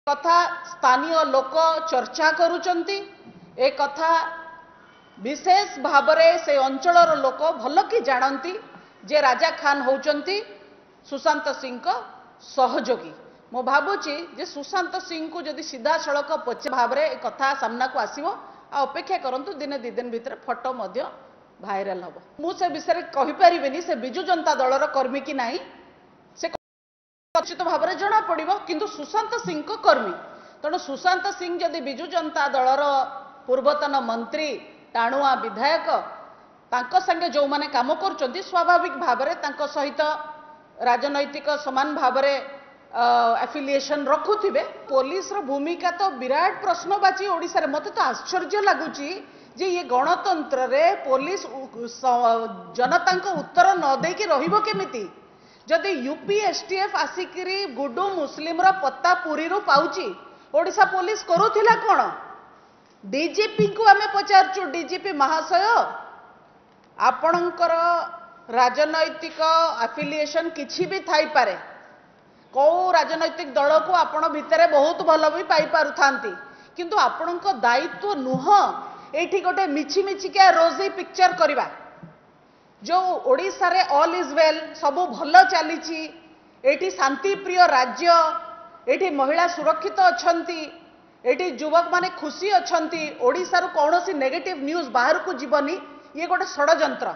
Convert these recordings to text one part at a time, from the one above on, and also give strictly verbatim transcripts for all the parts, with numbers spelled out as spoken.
कथा स्थानीय लोक चर्चा करुचंती ए कथा विशेष भावरे से अंचलर लोक भल कि जानती जे राजा खान होचंती सुशांत सिंह को सहयोगी। मो भावुची जे सुशांत सिंह को जदि सीधा सड़क पचे भावरे ए कथा सामना को आसीबो आ अपेक्षा करंतु दिने दि दिन भितर फोटो मध्य भाइराल हबो। मु से विषय कहि परिबेनी से बिजु जनता दलर कर्मी कि नाही से निश्चित भाव में जना पड़ो किंतु सुशांत सिंह को कर्मी तेणु सुशांत सिंह जदि बिजु जनता दलर पूर्वतन मंत्री टाणुआ विधायक तांको संगे जो माने काम कर स्वाभाविक भाव में सहित राजनैतिक समान भाव में एफिलिएशन रखुथिबे। पुलिस रो भूमिका तो विराट प्रश्नवाची ओडिसा रे। मते तो आश्चर्य लगुची जे ये गणतंत्र रे पुलिस जनता को उत्तर न देकी रहिबो केमिति। जदि यूपी एसटीएफ आसिकी गुडू मुस्लिम रो पत्ता पुरी रू पाउची ओडिशा पुलिस करुथिला कोन? डीजीपी को आमे पचारचु डीजीपी महाशय आपणकर राजनैतिक एफिलिएशन किछि भी थाई पारे को राजनैतिक दल को आपण भितरे बहुत भल भी पाई पारुथांती किंतु आपणको दायित्व नुह एठी गोटे मिछि मिछिका रोजी पिक्चर करबा जो ओडिशा रे ऑल इज वेल सबू भल चली एठी शांति प्रिय राज्य एठी महिला सुरक्षित अछंती एठी युवक माने खुशी अछंती ओडिशा रो कोनोसी नेगेटिव न्यूज बाहर को जीवनी ये गोटे षडयंत्र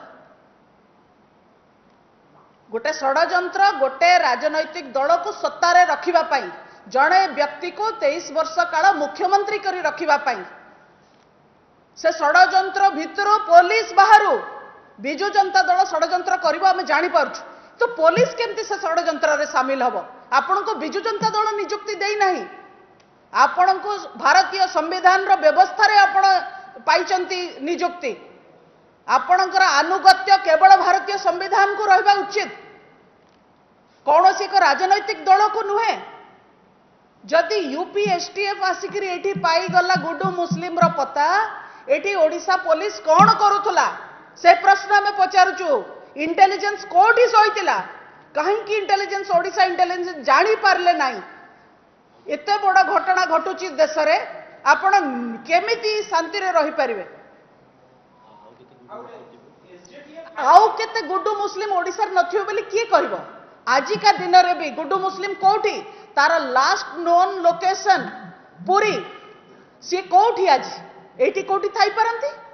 गोटे षडयंत्र गोटे राजनैतिक दल को सत्तारे रखिबा पई जणे व्यक्ति को तेईस वर्ष काल मुख्यमंत्री करी रखिबा पई से षडयंत्र भितरो पुलिस बाहरु बिजु जनता दल षडयंत्र करिबो आमे जानि पारछु तो पुलिस केमती से षडयंत्र रे शामिल हबो? आपण को बिजु जनता दल नियुक्ति देई नाही आपण को भारतीय संविधान रो व्यवस्था रे आपण पाइचंती नियुक्ति आपणकर आनुगत्य केवल भारतीय संविधान को रहबा उचित कौनसी एक राजनैतिक दल को नुहे। जदि यूपी एसटीएफ आसिकी एठी पाई गला गुडू मुस्लिम रो पता एठी ओडिशा पुलिस कौन करुथला से प्रश्न आम पचारुचु। इंटेलिजेंस कोठी सहितला कहीं इंटेलिजेंस ओडिशा इंटेलिजेंस जानी पारले नाही एते बड़ घटना घटुची देश रे आपण केमिति शांति रे रही परिबे? आउ केते गुडू मुस्लिम ओडिसा नथियो बोली किए कहबो? आजिका दिन रे भी गुडू मुस्लिम कोठी तार लास्ट नोन लोकेशन पुरी सी कोठी आज एठी कोठी थाई परंती